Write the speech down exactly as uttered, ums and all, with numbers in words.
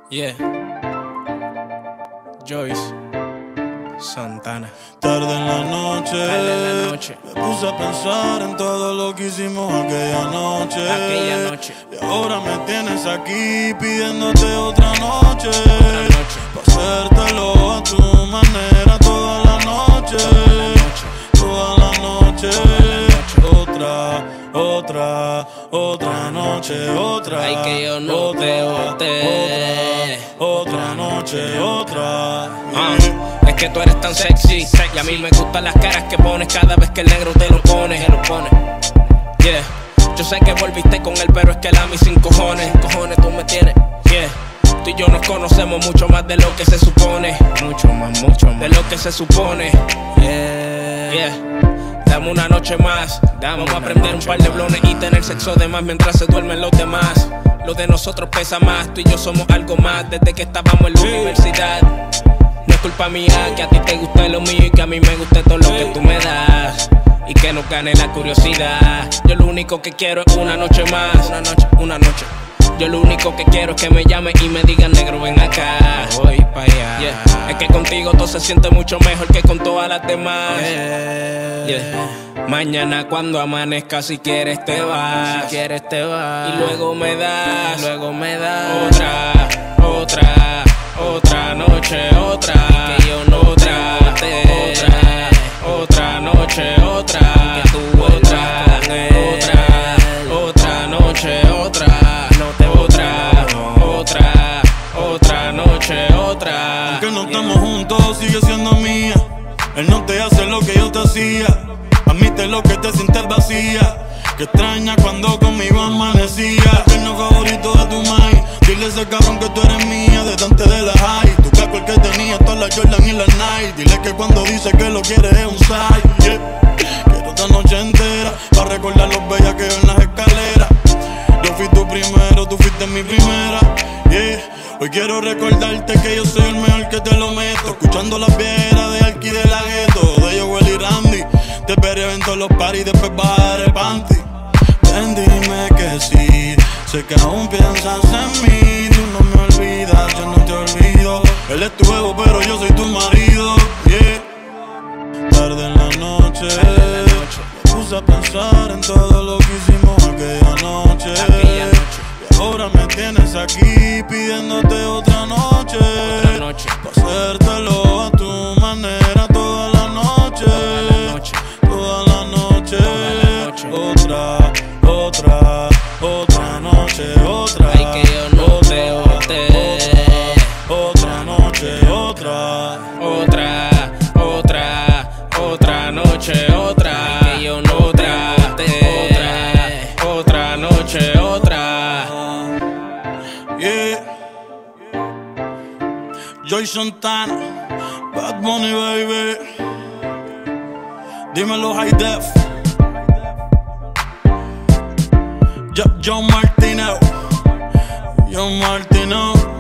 Yeah. Joyce Santana. Tarde en la noche, Tarde en la noche. me puse a pensar en todo lo que hicimos aquella noche. Aquella noche. Y ahora me tienes aquí pidiéndote otra noche. Otra noche. Pa' hacértelo a tu manera toda la noche. Toda la noche. Otra, otra, otra noche, otra. Ay, que yo no otra, te boté. Otra, otra noche, otra. Ah, es que tú eres tan sexy, y a mí me gustan las caras que pones cada vez que el negro te lo pone. Te lo pone. Yeah. Yo sé que volviste con él, pero es que él a mí sin cojones. Cojones tú me tienes. Yeah. Tú y yo nos conocemos mucho más de lo que se supone. Mucho más, mucho más. De lo que se supone. Yeah. Yeah. Dame una noche más. Vamos a prender un par de blones y tener sexo de más mientras se duermen los demás. Lo de nosotros pesa más, tú y yo somos algo más desde que estábamos en la universidad. No es culpa mía que a ti te guste lo mío y que a mí me guste todo lo que tú me das, y que nos gane la curiosidad. Yo lo único que quiero es una noche más. Una noche, una noche. Yo lo único que quiero es que me llamen y me digan, negro, ven acá. Voy pa' allá. Yeah. Es que contigo todo se siente mucho mejor que con todas las demás. Yeah. Yeah. Mañana cuando amanezca, si quieres te vas. Si quieres te vas. Y luego me das. Luego me das. Otra, otra, otra noche, otra. Que yo no otra, otra, otra noche, otra. Que tú otra, otra, otra noche, otra. Otra, otra noche, otra. Aunque no estamos juntos, sigue siendo mía. Él no te hace lo que yo te hacía. Admite lo que te sientes vacía. Que extraña cuando conmigo amanecía. El no favorito de tu mai. Dile a ese cabrón que tú eres mía desde antes de la high. Tu casco el que tenía todas las Jordan y las Nike. Dile que cuando dice que lo quiere es un side. Yeah. Quiero esta noche entera para recordar los bellas que veo en las escaleras. Yo fui tu primero, tú fuiste mi primera. Yeah. Hoy quiero recordarte que yo soy el mejor que te lo meto. Escuchando las viejas de Alki de la Gueto, de Joel y Randy. Te esperé en todos los parties, después bajar el panty. Ven, dime que sí, sé que aún piensas en mí. Tú no me olvidas, yo no te olvido. Él es tu ego, pero yo soy tu marido. Yeah. Tarde en la noche, me puse a pensar en todo lo que hicimos aquella noche. Aquella noche. Y ahora me tienes aquí pidiéndote otra noche. Otra noche. Pa' hacértelo a tu manera toda la noche. Toda la noche. Toda la noche. Otra, otra, otra noche, otra. Ay, que yo no te boté. Otra noche, otra. Otra, otra, otra noche, otra. Que yo no te boté. Otra, otra noche, otra. Yeah. Joyce Santana, Bad Bunny, baby. Dímelo, High Def. Yo, John Martino. John Martino.